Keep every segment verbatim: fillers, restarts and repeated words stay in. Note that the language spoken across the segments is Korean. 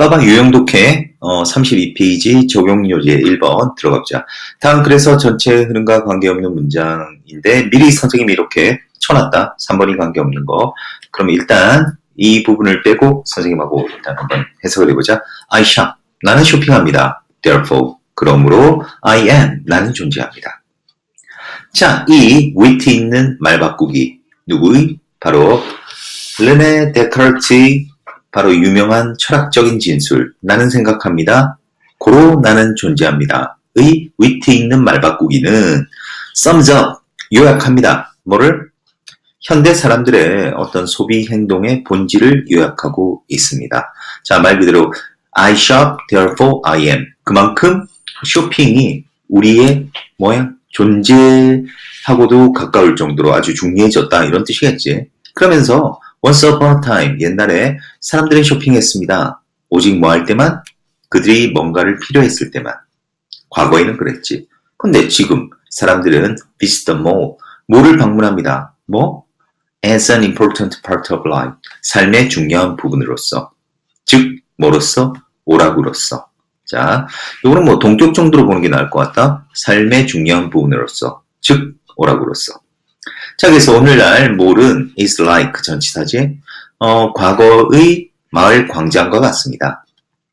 빠방 유형독해 어, 삼십이 페이지 적용요제 일 번 들어가보자. 다음 그래서 전체 흐름과 관계없는 문장인데 미리 선생님이 이렇게 쳐놨다. 삼 번이 관계없는 거. 그럼 일단 이 부분을 빼고 선생님하고 일단 한번 해석을 해보자. I shop. 나는 쇼핑합니다. Therefore. 그러므로 I am. 나는 존재합니다. 자, 이 위트 있는 말 바꾸기. 누구의? 바로 르네 데카르트의 바로 유명한 철학적인 진술. 나는 생각합니다. 고로 나는 존재합니다. 의 위트 있는 말 바꾸기는 sums up. 요약합니다. 뭐를? 현대 사람들의 어떤 소비 행동의 본질을 요약하고 있습니다. 자, 말 그대로 I shop, therefore I am. 그만큼 쇼핑이 우리의 뭐야? 존재하고도 가까울 정도로 아주 중요해졌다. 이런 뜻이겠지. 그러면서 once upon a time, 옛날에 사람들이 쇼핑했습니다. 오직 뭐 할 때만? 그들이 뭔가를 필요했을 때만. 과거에는 그랬지. 근데 지금 사람들은 visit the mall, 뭐를 방문합니다. 뭐? as an important part of life, 삶의 중요한 부분으로서. 즉, 뭐로서? 오락으로서. 자, 이거는 뭐 동격 정도로 보는 게 나을 것 같다. 삶의 중요한 부분으로서. 즉, 오락으로서. 자, 그래서 오늘날 몰은 is like 전치사지. 어, 과거의 마을 광장과 같습니다.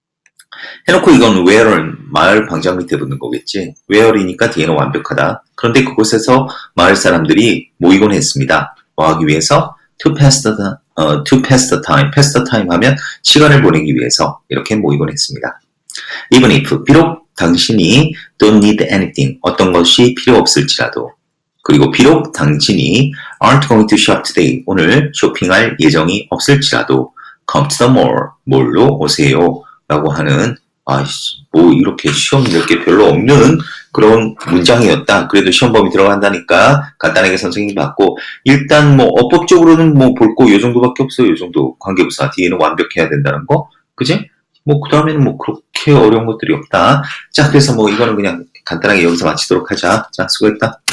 해놓고 이건 where는 마을 광장 밑에 붙는 거겠지. where이니까 뒤에는 완벽하다. 그런데 그곳에서 마을 사람들이 모이곤 했습니다. 뭐 하기 위해서? to pass the, uh, to pass the time. pass the time 하면 시간을 보내기 위해서 이렇게 모이곤 했습니다. even if, 비록 당신이 don't need anything, 어떤 것이 필요 없을지라도, 그리고 비록 당신이 aren't going to shop today, 오늘 쇼핑할 예정이 없을지라도 come to the mall, 몰로 오세요 라고 하는 아이씨, 뭐 이렇게 시험 낼 게 별로 없는 그런 문장이었다. 그래도 시험 범위 들어간다니까 간단하게 선생님이 받고 일단 뭐 어법적으로는 뭐 볼 거 요 정도밖에 없어요. 요 정도 관계부사 뒤에는 완벽해야 된다는 거. 그지? 뭐 그 다음에는 뭐 그렇게 어려운 것들이 없다. 자, 그래서 뭐 이거는 그냥 간단하게 여기서 마치도록 하자. 자, 수고했다.